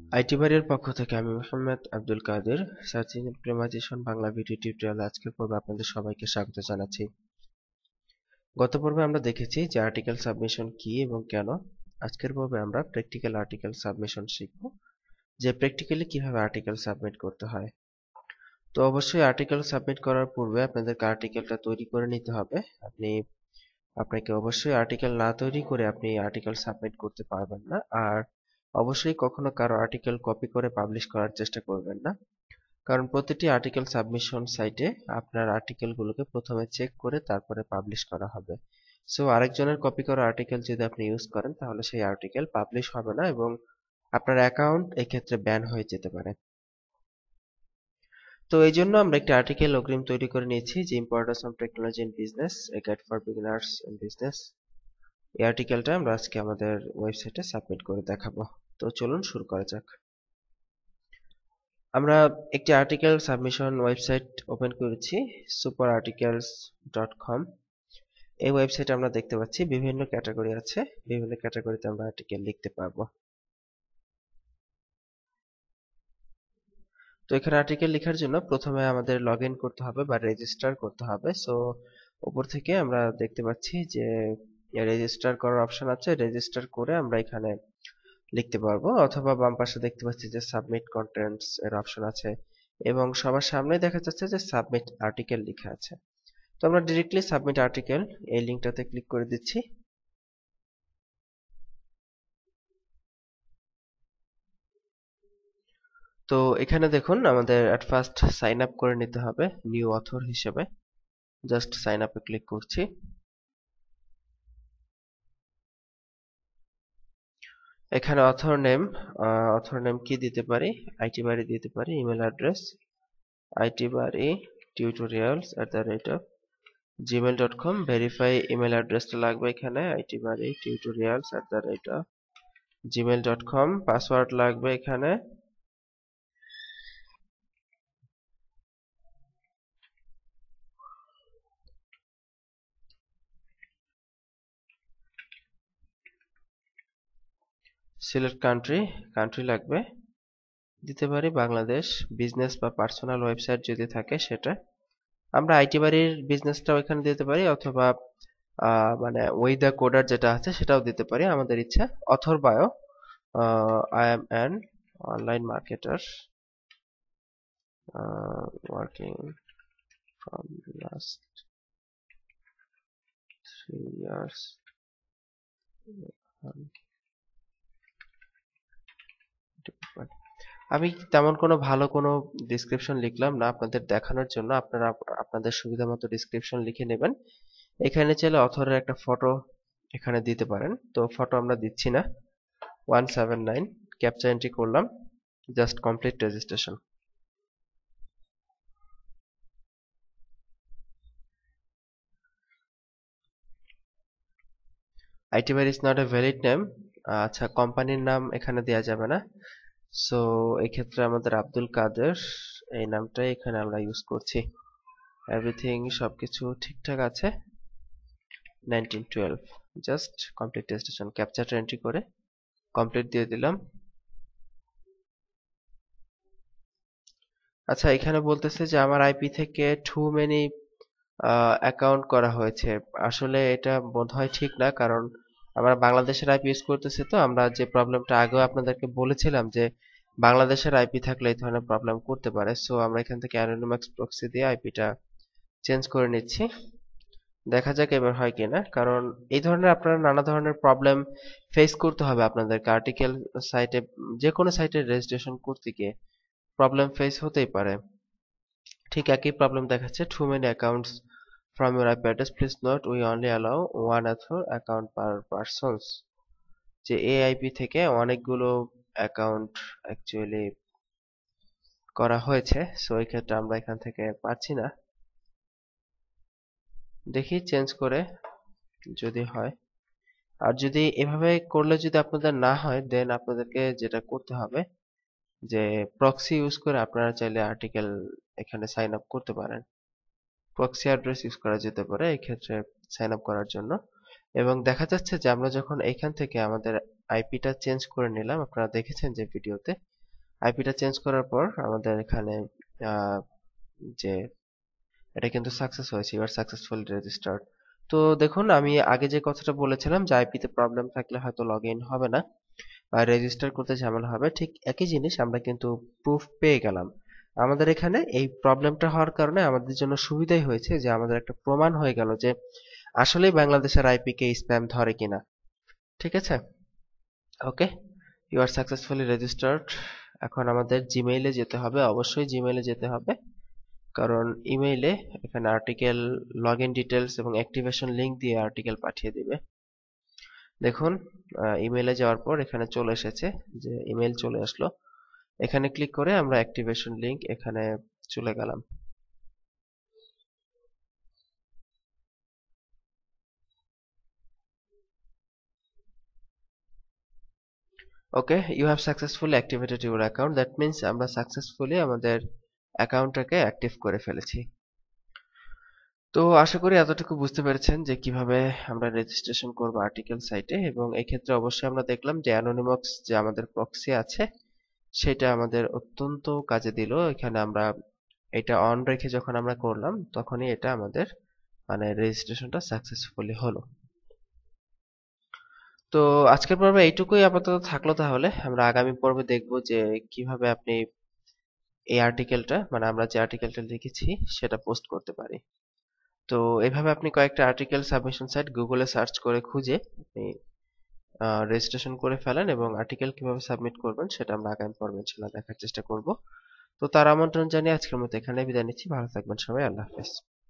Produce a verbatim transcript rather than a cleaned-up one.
IT বাড়ির পক্ষ থেকে আমি Mohammad Abdul Kader search engine optimisation Bangla video টিউটোরিয়ালে আজকের পর্বে আপনাদের সবাইকে স্বাগত জানাচ্ছি। গত পর্বে আমরা দেখেছি যে আর্টিকেল সাবমিশন কি এবং কেন। আজকের পর্বে আমরা প্র্যাকটিক্যাল আর্টিকেল সাবমিশন শিখব, যে প্র্যাকটিক্যালি কিভাবে আর্টিকেল সাবমিট করতে হয়। তো অবশ্যই আর্টিকেল সাবমিট করার পূর্বে আপনাদেরকে আর্টিকেলটা তৈরি করে নিতে হবে। আপনি আপনাকে অবশ্যই আর্টিকেল না তৈরি করে আপনি আর্টিকেল সাবমিট করতে পারবেন না। আর অবশ্যই কখনো কারো আর্টিকেল কপি করে পাবলিশ করার চেষ্টা করবেন না, কারণ প্রতিটি আর্টিকেল সাবমিশন সাইটে আপনার আর্টিকেলগুলোকে প্রথমে চেক করে তারপরে পাবলিশ করা হবে। সো আরেকজনের কপি করা আর্টিকেল যদি আপনি ইউজ করেন তাহলে সেই আর্টিকেল পাবলিশ হবে না এবং আপনার অ্যাকাউন্ট এক্ষেত্রে ব্যান হয়ে যেতে পারে। তো এই জন্য আমরা একটি আর্টিকেল অগ্রিম তৈরি করে নিয়েছি, যে importance of technology in business, a guide for beginners in business. এই আর্টিকেলটা আমরা আজকে আমাদের ওয়েবসাইটে সাবমিট করে দেখাবো। তো চলুন শুরু করা যাক। আমরা একটি আর্টিকেল সাবমিশন ওয়েবসাইট ওপেন করেছি, সুপার আর্টিকেলস ডট কম। এই ওয়েবসাইটে আমরা দেখতে পাচ্ছি বিভিন্ন ক্যাটাগরি আছে, বিভিন্ন ক্যাটাগরিতে আমরা আর্টিকেল লিখতে পারবো। তো এখানে আর্টিকেল লেখার জন্য প্রথমে আমাদের লগ ইন করতে হবে বা রেজিস্টার করতে হবে। সো উপর থেকে আমরা দেখতে পাচ্ছি যে রেজিস্টার করার অপশন আছে, রেজিস্টার করে আমরা এখানে লিখতে পারবো, অথবা বাম পাশে দেখতে পাচ্ছি যে সাবমিট কন্টেন্টস এর অপশন আছে এবং সবার সামনে দেখা যাচ্ছে যে সাবমিট আর্টিকেল লেখা আছে। তো আমরা ডিরেক্টলি সাবমিট আর্টিকেল এই লিংকটাতে ক্লিক করে দিচ্ছি। তো এখানে দেখুন আমাদের এট ফার্স্ট সাইন আপ করে নিতে হবে নিউ অথর হিসেবে। জাস্ট সাইন আপে ক্লিক করছি। এখানে অথর নেম, অথর নেম কি দিতে পারি, আইটি বাড়ি দিতে পারি, email address IT Bari tutorials at the rate of gmail dot com. Verify email অ্যাড্রেসটা লাগবে এখানে, IT Bari tutorials at the rate of gmail dot com. Password লাগবে এখানে, সিলেক্ট কান্ট্রি, কান্ট্রি লাগবে, দিতে পারি বাংলাদেশ। বিজনেস বা পার্সোনাল ওয়েবসাইট যদি থাকে সেটা, আমরা আইটি বাড়ির বিজনেসটাও এখানে দিতে পারি, অথবা মানে ওই দ্য কোডার যেটা আছে সেটাও দিতে পারি, আমাদের ইচ্ছা। Author bio, I am an online marketer working from last three years. আমি তেমন কোনো ভালো কোনো ডিসক্রিপশন লিখলাম না আপনাদের দেখানোর জন্য, আপনারা আপনাদের সুবিধা মতো ডিসক্রিপশন লিখে নেবেন। এখানে চাইলে অথরের একটা ফটো এখানে দিতে পারেন, তো ফটো আমরা দিচ্ছি না। One seven nine captcha entry করলাম, just complete registration. IT Bari is not a valid name. আচ্ছা, কোম্পানির নাম এখানে দেওয়া যাবে না। সো এক্ষেত্রে আমাদের আব্দুল কাদের এই নামটাই এখানে আমরা ইউজ করছি। এভরিথিং সবকিছু ঠিকঠাক আছে। Nineteen twelve, just complete registration. ক্যাপচাটা এন্ট্রি করে কমপ্লিট দিয়ে দিলাম। আচ্ছা, এখানে বলতেছে যে আমার আইপি থেকে টু মেনি অ্যাকাউন্ট করা হয়েছে। আসলে এটা বোধহয় ঠিক না, কারণ আমরা বাংলাদেশের আইপি ইউজ করতেছি। তো আমরা যে প্রবলেমটা আগেও আপনাদেরকে বলেছিলাম যে বাংলাদেশের আইপি থাকলে এই ধরনের প্রবলেম করতে পারে। সো আমরা এখান থেকে অ্যানোনিমাস প্রক্সি দিয়ে আইপিটা চেঞ্জ করে নিচ্ছি। দেখা যাক এবার হয় কিনা, কারণ এই ধরনের আপনারা নানা ধরনের প্রবলেম ফেস করতে হবে আপনাদেরকে। আর্টিকেল সাইটে, যে কোনো সাইটে রেজিস্ট্রেশন করতে গিয়ে প্রবলেম ফেস হতেই পারে। ঠিক একই প্রবলেম দেখাচ্ছে, too many accounts from your I P address, please note we only allow one author account per persons। যে এই আইপি থেকে অনেকগুলো অ্যাকাউন্ট অ্যাকচুয়ালি করা হয়েছে, সো এই ক্ষেত্রে আমরা এখান থেকে পাচ্ছি না। দেখি চেঞ্জ করে যদি হয়। আর যদি এভাবে করলে যদি আপনাদের না হয়, দেন আপনাদেরকে যেটা করতে হবে যে প্রক্সি ইউজ করে আপনারা চাইলে আর্টিকেল এখানে সাইন আপ করতে পারেন। প্রক্সি অ্যাড্রেস ইউজ করা যেতে পারে এই ক্ষেত্রে সাইন আপ করার জন্য। এবং দেখা যাচ্ছে যে আমরা যখন এখান থেকে আমাদের আইপিটা চেঞ্জ করে নিলাম, আপনারা দেখেছেন যে ভিডিওতে, আইপিটা চেঞ্জ করার পর আমাদের এখানে আহ, যে এটা কিন্তু সাকসেস হয়েছে, ইউ আর সাকসেসফুলি রেজিস্টার্ড। তো দেখুন আমি আগে যে কথাটা বলেছিলাম যে আইপি তে প্রবলেম থাকলে হয়তো লগ ইন হবে না বা রেজিস্টার করতে ঝামেলা হবে, ঠিক একই জিনিস আমরা কিন্তু প্রুফ পেয়ে গেলাম। আমাদের এখানে এই প্রবলেমটা হওয়ার কারণে আমাদের জন্য সুবিধাই হয়েছে যে আমাদের একটা প্রমাণ হয়ে গেল যে আসলেই বাংলাদেশের আইপি কে স্প্যাম ধরে কিনা। ঠিক আছে, okay, you are successfully registered. এখন আমাদের জিমেইলে যেতে হবে, অবশ্যই জিমেইলে যেতে হবে, কারণ ইমেইলে এখানে আর্টিকেল লগ ইন ডিটেলস এবং অ্যাক্টিভেশন লিংক দিয়ে আর্টিকেল পাঠিয়ে দিবে। দেখুন ইমেইলে যাওয়ার পর এখানে চলে এসেছে, যে ইমেইল চলে আসলো। এখানে ক্লিক করে আমরা অ্যাক্টিভেশন লিংক এখানে চলে গেলাম। Okay, you have successfully activated your account, that means আমরা সাকসেসফুলি আমাদের অ্যাকাউন্টটাকে অ্যাক্টিভ করে ফেলেছি। তো আশা করি এতটুকু বুঝতে পেরেছেন যে কিভাবে আমরা রেজিস্ট্রেশন করব আর্টিকেল সাইটে, এবং এই ক্ষেত্রে অবশ্যই আমরা দেখলাম যে অ্যানোনিমাস যে আমাদের প্রক্সি আছে সেটা আমাদের অত্যন্ত কাজে দিল। এখানে আমরা এটা অন রেখে যখন আমরা করলাম তখনই এটা আমাদের মানে রেজিস্ট্রেশনটা সাকসেসফুলি হলো। তো আজকের পর্বে এইটুকুই আপাতত থাকলো, তাহলে আমরা আগামী পর্বে দেখব যে কিভাবে আপনি এই আর্টিকেলটা মানে আমরা যে আর্টিকেলটা লিখেছি সেটা পোস্ট করতে পারি। তো এভাবে আপনি কয়েকটা আর্টিকেল সাবমিশন সাইট গুগলে সার্চ করে খুঁজে আপনি রেজিস্ট্রেশন করে ফেলেন, এবং আর্টিকেল কিভাবে সাবমিট করবেন সেটা আমরা আগামী পর্বে ইনশাআল্লাহ দেখার চেষ্টা করব। তো তার আমন্ত্রণ জানিয়ে আজকের মতো এখানে বিদায় নিচ্ছি। ভালো থাকবেন সবাই, আল্লাহ হাফেজ।